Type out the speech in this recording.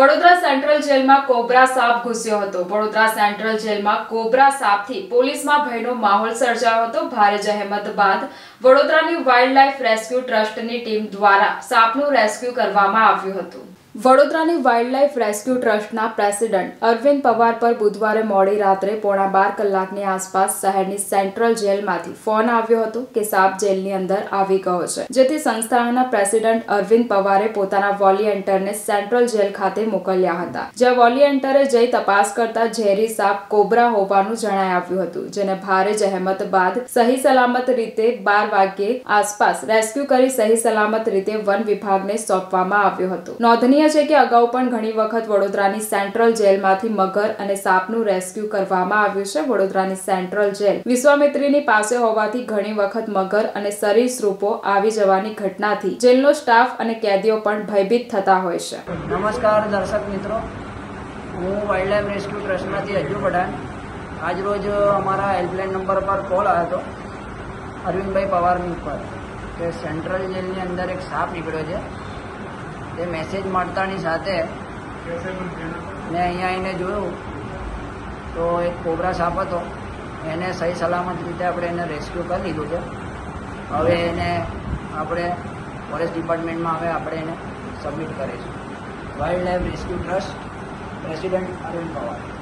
Vadodara central જેલમાં cobra સાપ ઘૂસ્યો હતો। વડોદરા સેન્ટ્રલ જેલમાં કોબરા સાપથી પોલીસમાં ભયનો માહોલ સર્જાયો હતો। ભારે જહેમત બાદ વડોદરાની વાઇલ્ડલાઇફ રેસ્ક્યુ ટ્રસ્ટની ટીમ દ્વારા સાપનું રેસ્ક્યુ કરવામાં આવ્યું હતું। વડોદરાની વાઇલ્ડલાઇફ રેસ્ક્યુ ટ્રસ્ટના પ્રેસિડેન્ટ અરવિંદ પવાર પર બુધવારે મોડી રાત્રે 12:15 કલાકની આસપાસ શહેરની સેન્ટ્રલ જેલમાંથી ફોન આવ્યો હતો કે સાપ જેલની અંદર આવી ગયો છે, જેથી સંસ્થાના પ્રેસિડેન્ટ અરવિંદ પવારે પોતાના વોલિયન્ટરને સેન્ટ્રલ જેલ ખાતે મોકલ્યા હતા, જ્યાં વોલિયન્ટરે જઈ તપાસ કરતા ઝેરી સાપ કોબરા હોવાનું જણાઈ આવ્યું હતું, જેને ભારે જહેમત બાદ સહી સલામત રીતે 12 વાગ્યે આસપાસ રેસ્ક્યુ કરી સહી સલામત રીતે વન વિભાગને સોંપવામાં આવ્યો હતો। નોંધનીય છે કે અગાઉ પણ ઘણી વખત વડોદરાની સેન્ટ્રલ જેલમાંથી મગર અને સાપનું રેસ્ક્યુ કરવામાં આવ્યું છે। વડોદરાની સેન્ટ્રલ જેલ વિશ્વામિત્રીની પાસે હોવાથી ઘણી વખત મગર અને સરીસૃપો આવી જવાની ઘટનાથી જેલનો સ્ટાફ અને કેદીઓ પણ ભયભીત થતા હોય છે। નમસ્કાર દર્શક મિત્રો, હું વાઇલ્ડલાઇફ રેસ્ક્યુ ટ્રસ્ટમાંથી અજ્જુ પઠાણ। આજરોજ અમારા હેલ્પલાઇન નંબર પર કોલ આવ્યો હતો અરવિંદભાઈ પવારની ઉપર કે સેન્ટ્રલ જેલની અંદર એક સાપ નીકળ્યો છે। તે મેસેજ મળતાની સાથે મેં અહીંયા આવીને જોયું તો એક કોબરા સાપ હતો। એને સહી સલામત રીતે આપણે એને રેસ્ક્યુ કરી લીધું છે। હવે એને આપણે ફોરેસ્ટ ડિપાર્ટમેન્ટમાં હવે આપણે એને સબમિટ કરીશું। Wildlife rescue trust president Arvind Pawar.